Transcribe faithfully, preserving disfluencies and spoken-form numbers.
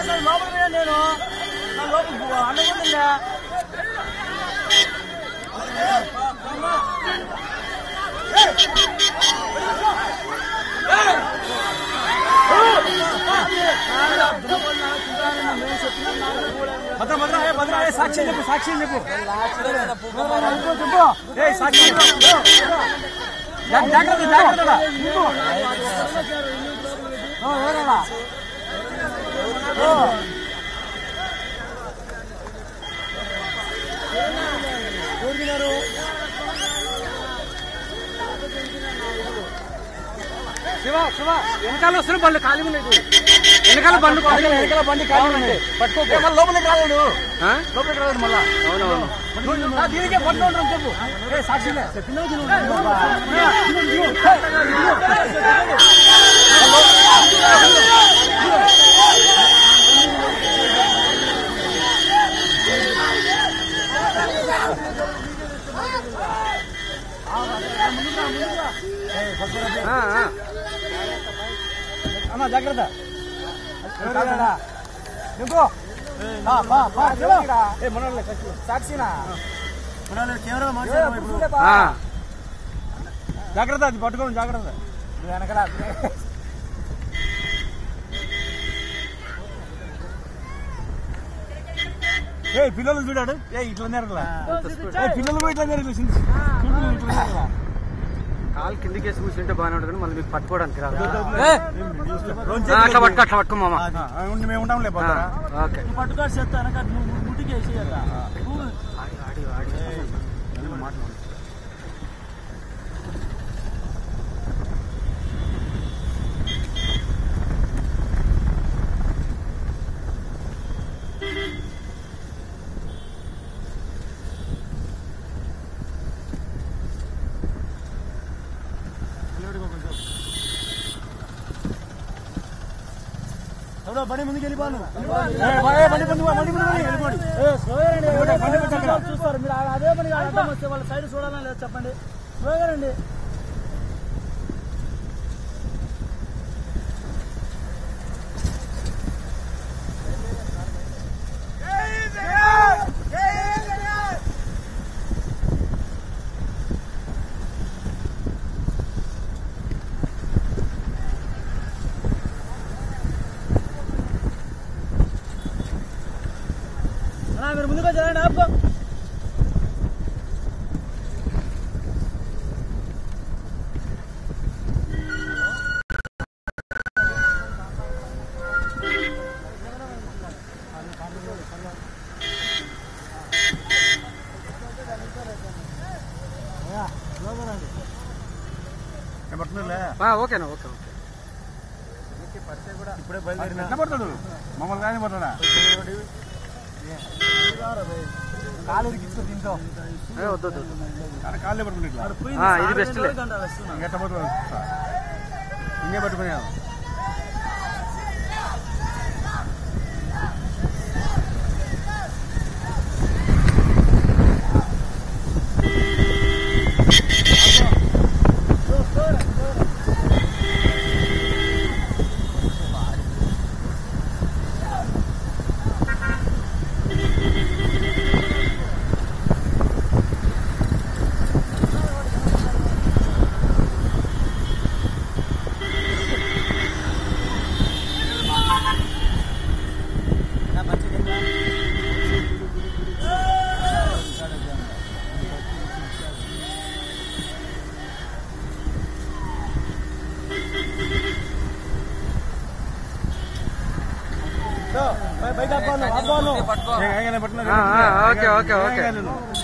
లోపల నేను నా లోపల అన్నగుంటుందా భద్ర భద్ర భద్ర సాక్షి చెప్పు సాక్షి చెప్పు చెప్పు సాక్షి జాగ్రత్త జాగ్రత్త శివ శివ వెనకాల వస్తున్న బండ్లు ఖాళీ ఉన్నాయి వెనకాల బండ్లు వెనకాల బండి ఖాళీ ఉన్నాయి పట్టుకో లోపలికి రాలేడు లోపలికి రాలేడు మళ్ళా అవునవును దీనికే బండ్లు ఉంటాం చెప్పు సాక్షిలే అన్నా జాగ్రత్త సాక్షినా జాగ్రత్త అది పట్టుకోండి జాగ్రత్త వెనకడ ఏ పిల్లలు చూడాడు ఏ ఇట్లా నేరలా పిల్లలు కూడా ఇట్లా నేరలు ఇట్లా కాలు కిందికి వేసి కూర్చుంటే బాగానే ఉంటుంది మళ్ళీ మీకు పట్టుకోవడానికి రాదు అట్లా పట్టుకో అట్లా పట్టుకో మామ మేము ఉంటాం లేదు పట్టుకో చెత్త ముట్టికి వేసేయాలి ఆడి ఆడి మాట్లాడు బండి ముందుకు వెళ్ళిపోను చూస్తారు మీరు అదే పని అర్థం వస్తే వాళ్ళ సైడ్ చూడాలని లేదు చెప్పండి స్లోగా రండి మీరు ముందుగా జరగండి ఆపుకో ఓకేనా ఓకే ఓకే ఇప్పుడే బయలుదేరిన పడతాడు మమ్మల్ని కానీ పడతాడా కాలు ఇరికించుకో దీంతో కాళ్ళే పట్టుకుని ఇది బెస్ట్ ఎట్ట పట్టుకో ఇంకే పట్టుకునే ఓకే ఓకే ఓకే